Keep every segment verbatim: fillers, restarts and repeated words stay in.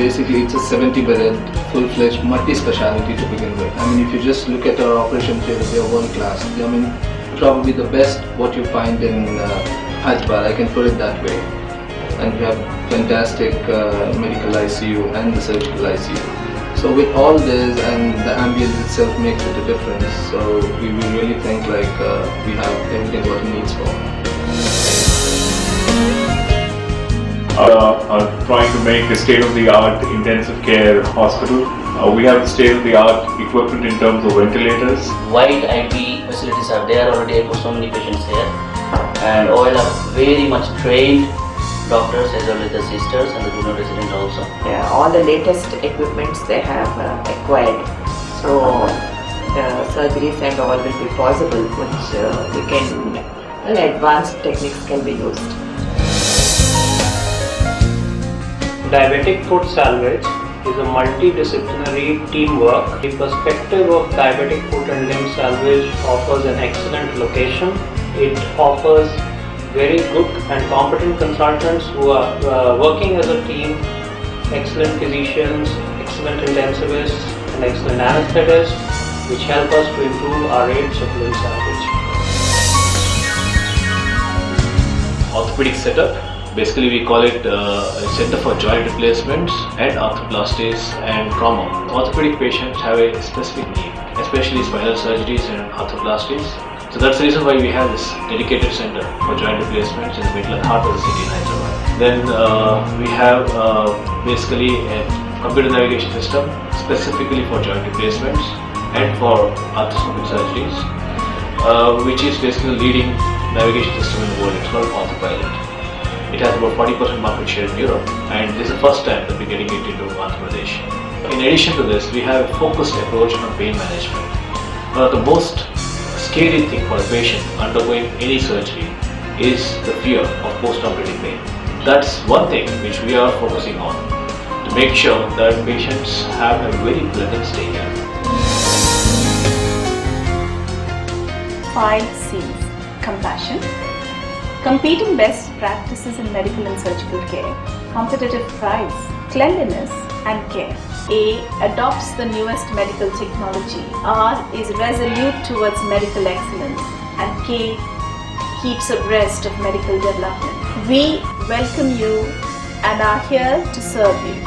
basically it's a seventy bedded, full-fledged, multi-speciality to begin with. I mean, if you just look at our operation theatre, they are world-class. I mean, probably the best what you find in uh, Hyderabad, I can put it that way. And we have fantastic uh, medical I C U and the surgical I C U. So with all this, and the ambience itself makes it a difference. So we, we really think like uh, we have everything what he needs for. Uh, uh, trying to make a state-of-the-art intensive care hospital. Uh, we have state-of-the-art equipment in terms of ventilators. Wide I P facilities are there already. I put so many patients here, and all are very much trained doctors as well as the sisters and the junior residents also. Yeah, all the latest equipments they have uh, acquired, so the surgeries and all will be possible, which uh, we can, well, advanced techniques can be used. Diabetic foot salvage is a multidisciplinary teamwork. The perspective of diabetic foot and limb salvage offers an excellent location. It offers very good and competent consultants who are uh, working as a team, excellent physicians, excellent intensivists and excellent anesthetists, which help us to improve our rates of limb salvage. Orthopedic setup. Basically, we call it uh, a center for joint replacements and arthroplasties and trauma. Orthopedic patients have a specific need, especially spinal surgeries and arthroplasties. So that's the reason why we have this dedicated center for joint replacements in the middle and heart of the city in Hyderabad. Then uh, we have uh, basically a computer navigation system specifically for joint replacements and for arthroscopic surgeries, uh, which is basically the leading navigation system in the world. It's called Orthopilot. It has about forty percent market share in Europe, and this is the first time that we're getting it into Andhra Pradesh. In addition to this, we have a focused approach on pain management. One of the most scary thing for a patient undergoing any surgery is the fear of post-operative pain. That's one thing which we are focusing on to make sure that patients have a very pleasant stay here. Five C's: compassion, competing best practices in medical and surgical care, competitive price, cleanliness and care. A. Adopts the newest medical technology. R. Is resolute towards medical excellence. And K. Keeps abreast of medical development. We welcome you and are here to serve you.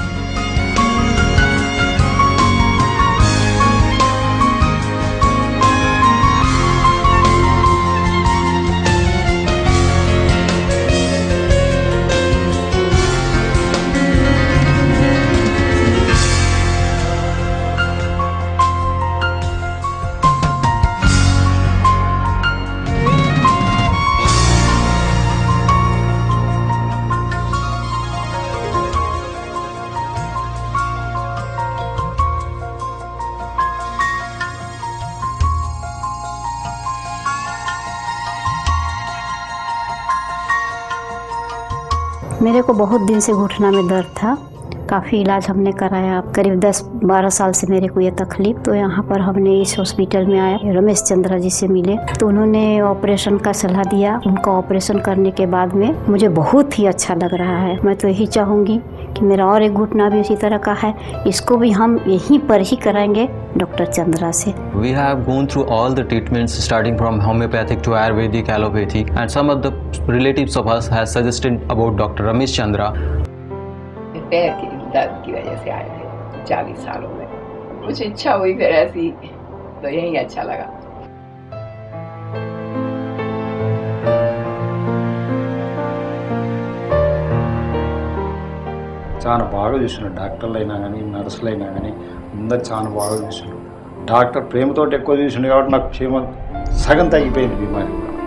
मेरे को बहुत दिन से घुटना में दर्द था, काफ़ी इलाज हमने कराया। करीब दस बारह साल से मेरे को ये तकलीफ, तो यहाँ पर हमने इस हॉस्पिटल में आया, रमेश चंद्रा जी से मिले तो उन्होंने ऑपरेशन का सलाह दिया। उनका ऑपरेशन करने के बाद में मुझे बहुत ही अच्छा लग रहा है। मैं तो यही चाहूँगी कि मेरा और एक घुटना भी उसी तरह का है, इसको भी हम यहीं पर ही कराएंगे डॉक्टर चंद्रा से। We have gone through all the treatments starting from homeopathic to Ayurvedic, allopathic, and some of the relatives of us has suggested about Doctor Ramesh Chandra. पैर के दर्द की वजह से आए थे चालीस सालों में, कुछ इच्छा हुई फिर ऐसी, तो यही अच्छा लगा। చాలా బాగా చూసినాడు, డాక్టర్లు అయినా కానీ నర్సులు అయినా కానీ అందరు చాలా బాగా చూసినాడు. డాక్టర్ ప్రేమతో ఎక్కువ చూసినాడు కాబట్టి నాకు క్షేమ సగం తగ్గిపోయింది బీమారి.